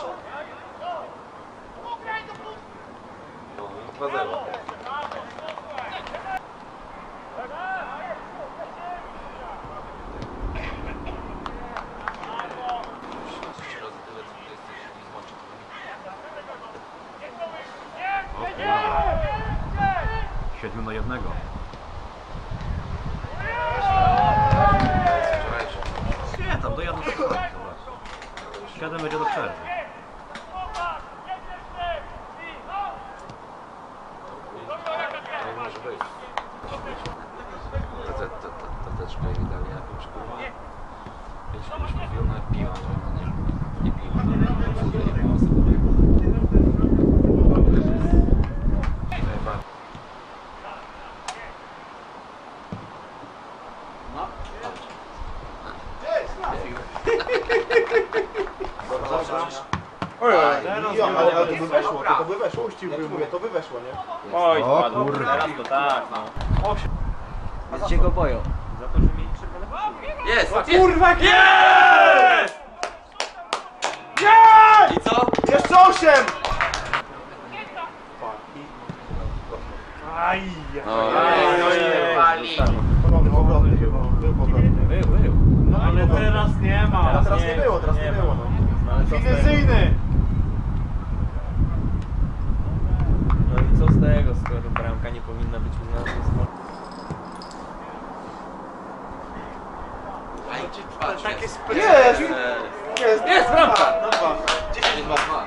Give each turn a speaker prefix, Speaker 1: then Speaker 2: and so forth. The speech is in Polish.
Speaker 1: No, 2-0.
Speaker 2: Siedmiu na jednego. Nie, tam dojadą do końca. 7 będzie do przerwy.
Speaker 1: To może być. Tateczka i dali jakąś kurwa. Kiedyś mówił, ona piła, że ona nie piła. Nie piła sobie.
Speaker 3: Ale to by weszło, to by weszło. Puściłbym, mówię, to by weszło, nie?
Speaker 4: Oj,
Speaker 2: O
Speaker 4: spadło.
Speaker 2: kurwa.
Speaker 4: Teraz to tak, no.
Speaker 5: Więc się go boją.
Speaker 4: Za to, że mieli przerwę.
Speaker 1: Jest!
Speaker 3: Kurwa,
Speaker 4: Jest!
Speaker 1: I co?
Speaker 3: jeszcze 8!
Speaker 4: Aj,
Speaker 3: Ponowny powrotny chyba, był powrotny.
Speaker 4: Był.
Speaker 3: No ale teraz nie ma. Teraz nie było, teraz nie było. Finezyjny!
Speaker 4: No i co z tego, skoro bramka nie powinna być uznana?
Speaker 1: Takie
Speaker 3: Jest! Jest!
Speaker 1: Jest bramka!
Speaker 3: Na 2.
Speaker 1: 10-2.